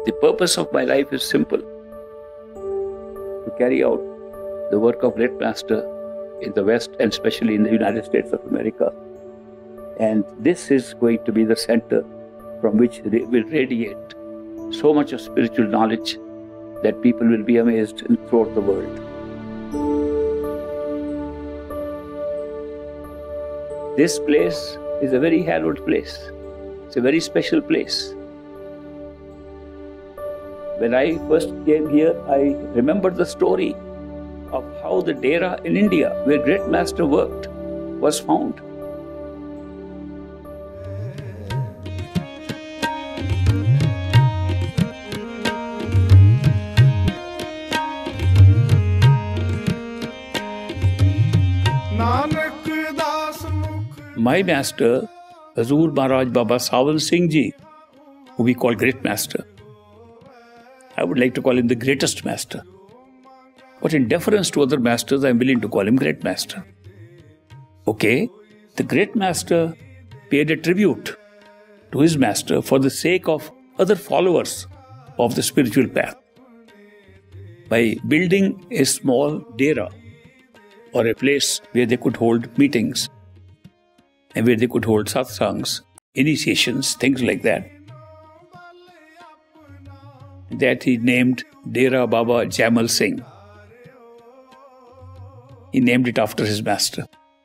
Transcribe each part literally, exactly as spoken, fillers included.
The purpose of my life is simple: to carry out the work of great master in the West and especially in the United States of America. And this is going to be the center from which will radiate so much of spiritual knowledge that people will be amazed throughout the world. This place is a very hallowed place. It's a very special place. When I first came here, I remembered the story of how the Dera in India, where great master worked, was found. My master, Hazur Maharaj Baba Sawan Singh Ji, who we call great master, I would like to call him the greatest master. But in deference to other masters, I am willing to call him great master. Okay, the great master paid a tribute to his master for the sake of other followers of the spiritual path by building a small dera, or a place where they could hold meetings and where they could hold satsangs, initiations, things like that. That he named Dera Baba Jamal Singh. He named it after his master.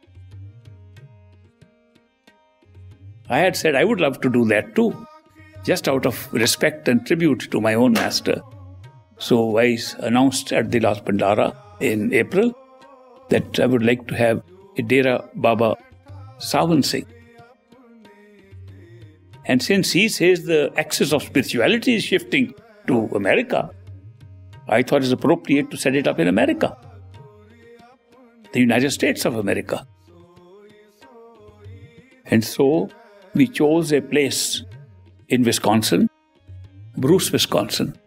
I had said I would love to do that too, just out of respect and tribute to my own master. So I announced at the last Bandara in April that I would like to have a Dera Baba Sawan Singh. And since he says the axis of spirituality is shifting to America, I thought it appropriate to set it up in America, the United States of America. And so we chose a place in Wisconsin, Bruce, Wisconsin.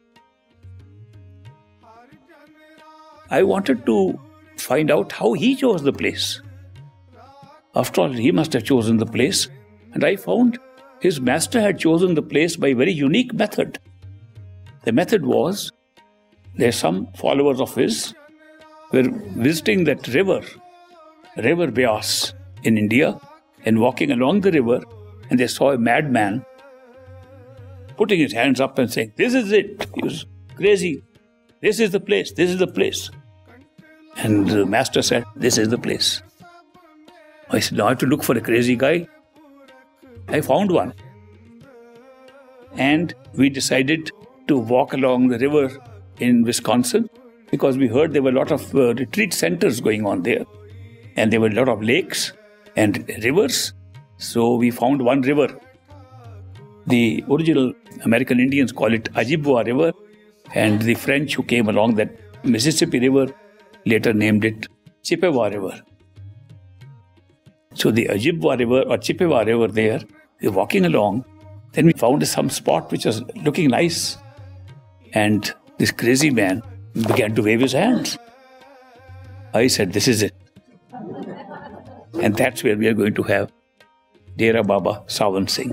I wanted to find out how he chose the place. After all, he must have chosen the place, and I found his master had chosen the place by a very unique method. The method was, there some followers of his were visiting that river, River Beas in India, and walking along the river, and they saw a madman putting his hands up and saying, "This is it." He was crazy. "This is the place, this is the place." And the master said, "This is the place." I said, "Now I have to look for a crazy guy." I found one. And we decided to walk along the river in Wisconsin because we heard there were a lot of uh, retreat centers going on there. And there were a lot of lakes and rivers. So we found one river. The original American Indians call it Ojibwa River. And the French who came along that Mississippi River later named it Chippewa River. So the Ojibwa River or Chippewa River there, we were walking along. Then we found some spot which was looking nice. And this crazy man began to wave his hands. I said, "This is it." And that's where we are going to have Dera Baba Sawan Singh.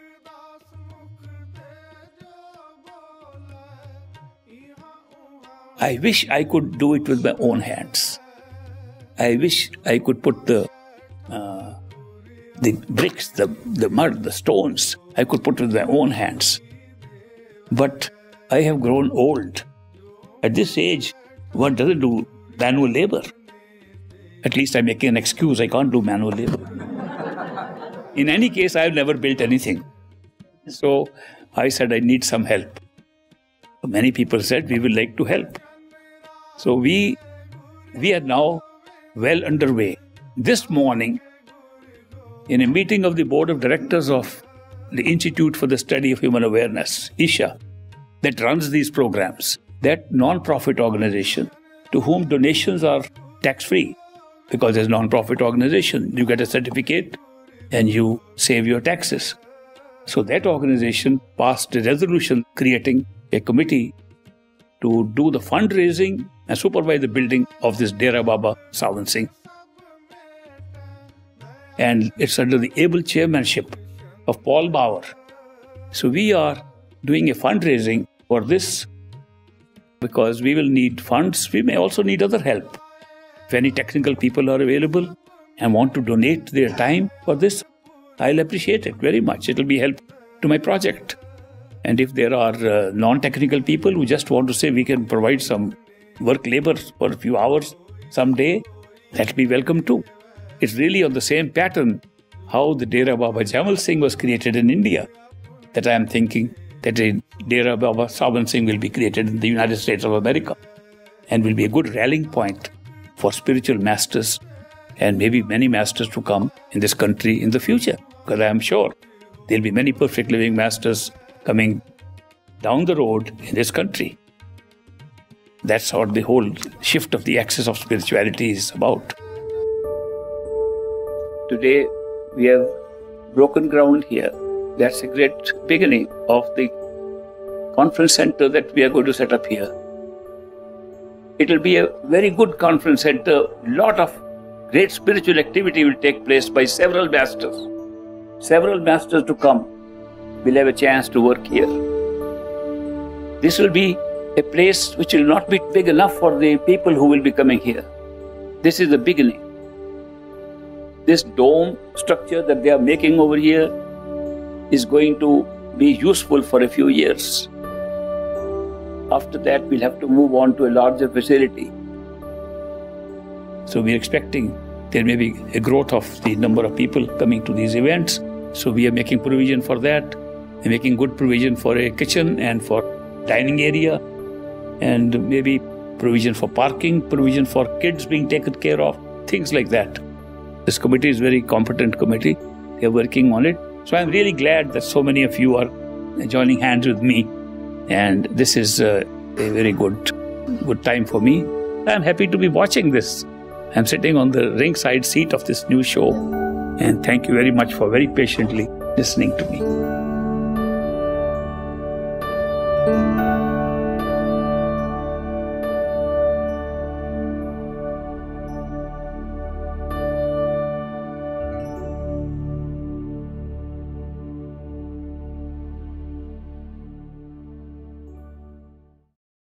I wish I could do it with my own hands. I wish I could put the uh, the bricks, the, the mud, the stones, I could put with my own hands. But I have grown old. At this age, one doesn't do manual labor. At least I'm making an excuse, I can't do manual labor. In any case, I've never built anything. So I said I need some help. Many people said we would like to help. So we, we are now well underway. This morning, in a meeting of the board of directors of the Institute for the Study of Human Awareness, Isha, that runs these programs, that non-profit organization to whom donations are tax-free, because as a non-profit organization, you get a certificate and you save your taxes. So that organization passed a resolution creating a committee to do the fundraising and supervise the building of this Dera Baba Sawan Singh. And it's under the able chairmanship of Paul Bauer. So we are doing a fundraising for this, because we will need funds. We may also need other help. If any technical people are available and want to donate their time for this, I'll appreciate it very much. It will be help to my project. And if there are uh, non-technical people who just want to say we can provide some work labor for a few hours someday, that will be welcome too. It's really on the same pattern how the Dera Baba Jamal Singh was created in India, that I am thinking that a Dera Baba Saban Singh will be created in the United States of America and will be a good rallying point for spiritual masters and maybe many masters to come in this country in the future. Because I am sure there will be many perfect living masters coming down the road in this country. That's what the whole shift of the axis of spirituality is about. Today, we have broken ground here. That's a great beginning of the conference center that we are going to set up here. It will be a very good conference center. A lot of great spiritual activity will take place by several masters. Several masters to come will have a chance to work here. This will be a place which will not be big enough for the people who will be coming here. This is the beginning. This dome structure that they are making over here is going to be useful for a few years. After that, we'll have to move on to a larger facility. So we're expecting there may be a growth of the number of people coming to these events. So we are making provision for that. We're making good provision for a kitchen and for dining area, and maybe provision for parking, provision for kids being taken care of, things like that. This committee is a very competent committee. They are working on it. So I'm really glad that so many of you are joining hands with me. And this is uh, a very good, good time for me. I'm happy to be watching this. I'm sitting on the ringside seat of this new show. And thank you very much for very patiently listening to me.